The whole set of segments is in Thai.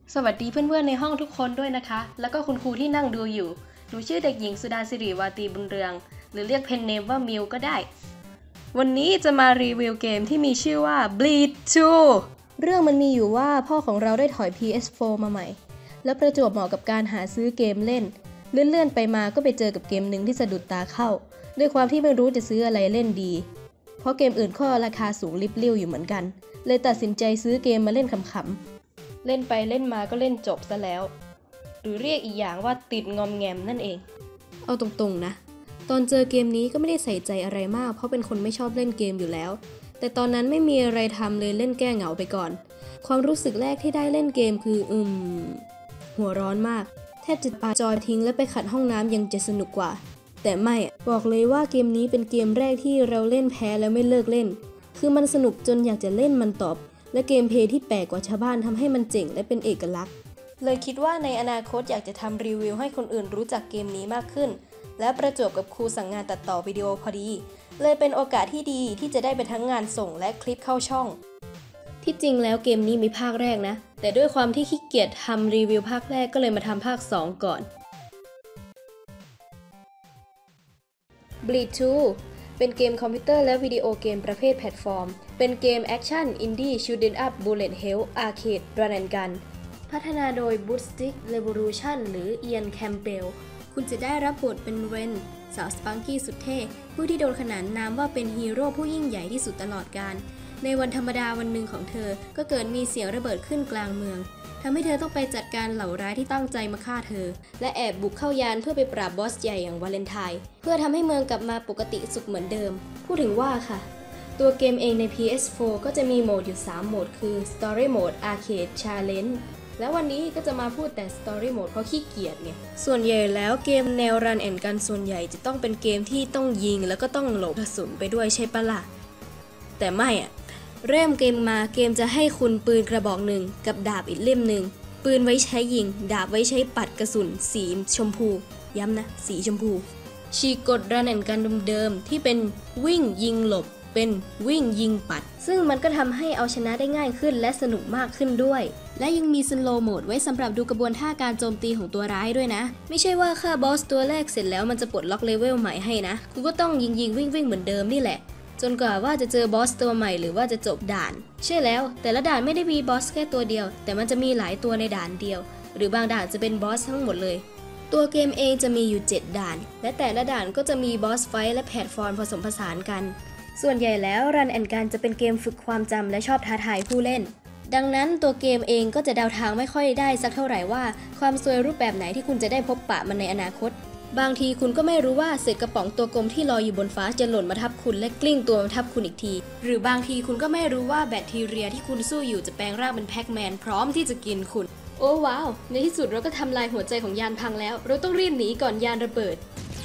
สวัสดีเพื่อนๆในห้องทุกคนด้วยนะคะแล้วก็คุณครูที่นั่งดูอยู่หนูชื่อเด็กหญิงสุดาสิริวาตีบุญเรืองหรือเรียกเพนเนมว่ามิวก็ได้วันนี้จะมารีวิวเกมที่มีชื่อว่า Bleed 2เรื่องมันมีอยู่ว่าพ่อของเราได้ถอย PS4 มาใหม่แล้วประจวบเหมาะกับการหาซื้อเกมเล่นเลื่อนๆไปมาก็ไปเจอกับเกมหนึ่งที่สะดุดตาเข้าด้วยความที่ไม่รู้จะซื้ออะไรเล่นดีเพราะเกมอื่นก็ราคาสูงลิบลิ่วอยู่เหมือนกันเลยตัดสินใจซื้อเกมมาเล่นขำๆเล่นไปเล่นมาก็เล่นจบซะแล้วหรือเรียกอีกอย่างว่าติดงอมแงมนั่นเองเอาตรงๆนะตอนเจอเกมนี้ก็ไม่ได้ใส่ใจอะไรมากเพราะเป็นคนไม่ชอบเล่นเกมอยู่แล้วแต่ตอนนั้นไม่มีอะไรทำเลยเล่นแก้เหงาไปก่อนความรู้สึกแรกที่ได้เล่นเกมคือหัวร้อนมากแทบจะปาจอยทิ้งและไปขัดห้องน้ำยังจะสนุกกว่าแต่ไม่บอกเลยว่าเกมนี้เป็นเกมแรกที่เราเล่นแพ้แล้วไม่เลิกเล่นคือมันสนุกจนอยากจะเล่นมันต่อและเกมเพลย์ที่แปลกกว่าชาวบ้านทำให้มันเจ๋งและเป็นเอกลักษณ์เลยคิดว่าในอนาคตอยากจะทำรีวิวให้คนอื่นรู้จักเกมนี้มากขึ้นและประจวบกับครูสั่งงานตัดต่อวิดีโอพอดีเลยเป็นโอกาสที่ดีที่จะได้ไปทั้งงานส่งและคลิปเข้าช่องที่จริงแล้วเกมนี้มีภาคแรกนะแต่ด้วยความที่ขี้เกียจทำรีวิวภาคแรกก็เลยมาทำภาค 2 ก่อน Bleed 2เป็นเกมคอมพิวเตอร์และวิดีโอเกมประเภทแพลตฟอร์มเป็นเกมแอคชั่นอินดี้ชูต 'em up bullet hell arcade run and gun พัฒนาโดย Bootstick Revolution หรือ Ian Campbell คุณจะได้รับบทเป็นเรนสาวสปังกี้สุดเท่ผู้ที่โดนขนานนามว่าเป็นฮีโร่ผู้ยิ่งใหญ่ที่สุดตลอดกาลในวันธรรมดาวันหนึ่งของเธอก็เกิดมีเสียงระเบิดขึ้นกลางเมืองทำให้เธอต้องไปจัดการเหล่าร้ายที่ตั้งใจมาฆ่าเธอและแอบบุกเข้ายานเพื่อไปปราบบอสใหญ่อย่างวาเลนไทน์เพื่อทำให้เมืองกลับมาปกติสุขเหมือนเดิมพูดถึงว่าค่ะตัวเกมเองใน PS4 ก็จะมีโหมดอยู่3โหมดคือ Story Mode Arcade Challenge แล้ววันนี้ก็จะมาพูดแต่ Story Mode เพราะขี้เกียจไงส่วนใหญ่แล้วเกมแนว Run and Gun ส่วนใหญ่จะต้องเป็นเกมที่ต้องยิงแล้วก็ต้องหลบกระสุนไปด้วยใช่ปะล่ะแต่ไม่เริ่มเกมมาเกมจะให้คุณปืนกระบอกหนึ่งกับดาบอีกเล่มหนึ่งปืนไว้ใช้ยิงดาบไว้ใช้ปัดกระสุนสีชมพูย้ำนะสีชมพูฉีกกฎรันแอนกันเดิมๆที่เป็นวิ่งยิงหลบเป็นวิ่งยิงปัดซึ่งมันก็ทำให้เอาชนะได้ง่ายขึ้นและสนุกมากขึ้นด้วยและยังมีสโลว์โหมดไว้สำหรับดูกระบวนท่าการโจมตีของตัวร้ายด้วยนะไม่ใช่ว่าฆ่าบอสตัวแรกเสร็จแล้วมันจะปลดล็อกเลเวลใหม่ให้นะคุณก็ต้องยิงวิ่งเหมือนเดิมนี่แหละจนกว่าว่าจะเจอบอสตัวใหม่หรือว่าจะจบด่านใช่แล้วแต่ละด่านไม่ได้มีบอสแค่ตัวเดียวแต่มันจะมีหลายตัวในด่านเดียวหรือบางด่านจะเป็นบอสทั้งหมดเลยตัวเกมเองจะมีอยู่7ด่านและแต่ละด่านก็จะมีบอสไฟท์และแพลตฟอร์มผสมผสานกันส่วนใหญ่แล้ว Run and Gun จะเป็นเกมฝึกความจำและชอบท้าทายผู้เล่นดังนั้นตัวเกมเองก็จะเดาทางไม่ค่อยได้สักเท่าไหร่ว่าความซวยรูปแบบไหนที่คุณจะได้พบปะมันในอนาคตบางทีคุณก็ไม่รู้ว่าเศษกระป๋องตัวกลมที่ลอยอยู่บนฟ้าจะหล่นมาทับคุณและกลิ้งตัวมาทับคุณอีกทีหรือบางทีคุณก็ไม่รู้ว่าแบคทีเรียที่คุณสู้อยู่จะแปลงร่างเป็นแพ็กแมนพร้อมที่จะกินคุณโอ้ว้าวในที่สุดเราก็ทำลายหัวใจของยานพังแล้วเราต้องรีบหนีก่อนยานระเบิด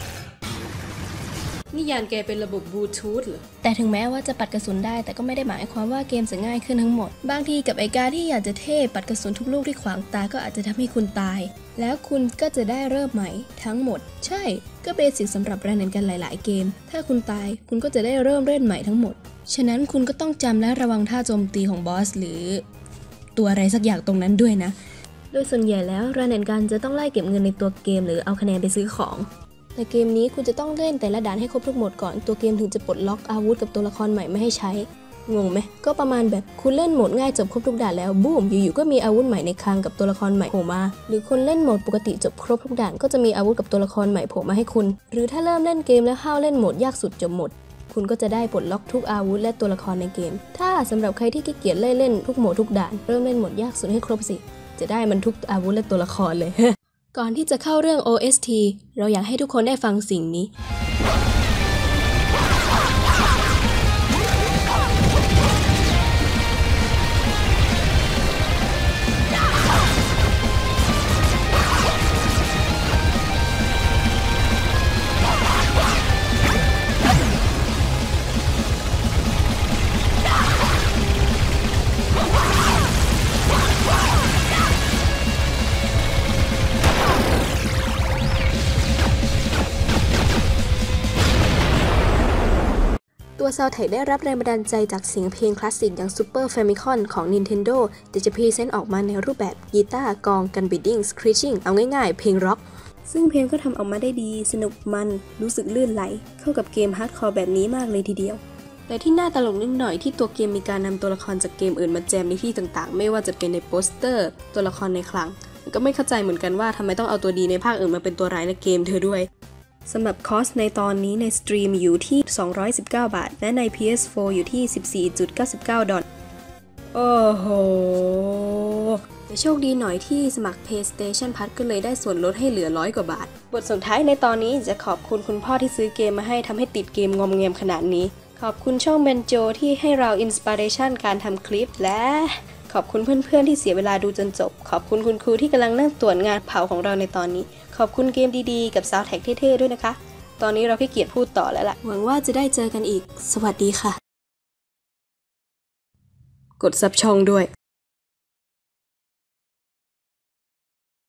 นี่ยานแกเป็นระบบบลูทูธเหรอแต่ถึงแม้ว่าจะปัดกระสุนได้แต่ก็ไม่ได้หมายความว่าเกมจะง่ายขึ้นทั้งหมดบางทีกับไอ้การที่อยากจะเท่ปัดกระสุนทุกลูกที่ขวางตาก็อาจจะทำให้คุณตายแล้วคุณก็จะได้เริ่มใหม่ทั้งหมดใช่ก็เบสิกสำหรับรันแอนกันหลายๆเกมถ้าคุณตายคุณก็จะได้เริ่มเล่นใหม่ทั้งหมดฉะนั้นคุณก็ต้องจำและระวังท่าโจมตีของบอสหรือตัวอะไรสักอย่างตรงนั้นด้วยนะโดยส่วนใหญ่แล้วรันแอนกันจะต้องไล่เก็บเงินในตัวเกมหรือเอาคะแนนไปซื้อของแต่เกมนี้คุณจะต้องเล่นแต่ละด่านให้ครบทุกโหมดก่อนตัวเกมถึงจะปลดล็อกอาวุธกับตัวละครใหม่ไม่ให้ใช้งงไหมก็ประมาณแบบคุณเล่นโหมดง่ายจบครบทุกด่านแล้วบูมอยู่ๆก็มีอาวุธใหม่ในคลังกับตัวละครใหม่โผล่มาหรือคนเล่นโหมดปกติจบครบทุกด่านก็จะมีอาวุธกับตัวละครใหม่โผล่มาให้คุณหรือถ้าเริ่มเล่นเกมแล้วเข้าเล่นโหมดยากสุดจบหมดคุณก็จะได้ปลดล็อกทุกอาวุธและตัวละครในเกมถ้าสำหรับใครที่ขี้เกียจเล่นทุกโหมดทุกด่านเริ่มเล่นโหมดยากสุดให้ครบสิจะได้มันทุกอาวุธและตัวละครเลย ก่อนที่จะเข้าเรื่อง OST เราอยากให้ทุกคนได้ฟังสิ่งนี้ตัวซาวด์แทร็กได้รับแรงบันดาลใจจากเสียงเพลงคลาสสิกอย่าง Super Famicom ของ Nintendo แต่จะพรีเซนต์ออกมาในรูปแบบกีตาร์กลองกันบีดดิ้งสครีชิ่งเอาง่ายๆเพลงร็อกซึ่งเพลงก็ทำออกมาได้ดีสนุกมันรู้สึกลื่นไหลเข้ากับเกมฮาร์ดคอร์แบบนี้มากเลยทีเดียวแต่ที่น่าตลกนิดหน่อยที่ตัวเกมมีการนำตัวละครจากเกมอื่นมาแจมในที่ต่างๆไม่ว่าจะเป็นในโปสเตอร์ตัวละครในคลังก็ไม่เข้าใจเหมือนกันว่าทำไมต้องเอาตัวดีในภาคอื่นมาเป็นตัวร้ายในเกมเธอด้วยสำหรับคอสในตอนนี้ในสตรีมอยู่ที่219 บาทและใน PS4 อยู่ที่ 14.99 ดอลลาร์โอ้โหแต่โชคดีหน่อยที่สมัคร PlayStation Plus ก็เลยได้ส่วนลดให้เหลือ100 กว่าบาทบทส่งท้ายในตอนนี้จะขอบคุณคุณพ่อที่ซื้อเกมมาให้ทำให้ติดเกมงอมแงมขนาดนี้ขอบคุณช่องเบนโจที่ให้เราอินสปิเรชันการทำคลิปและขอบคุณเพื่อนๆที่เสียเวลาดูจนจบขอบคุณคุณครูที่กำลังนั่งตรวจงานเผาของเราในตอนนี้ขอบคุณเกมดีๆกับซาวด์แทร็กเท่ๆด้วยนะคะตอนนี้เราขี้เกียจพูดต่อแล้วล่ะหวังว่าจะได้เจอกันอีกสวัสดีค่ะกดซับช่องด้วย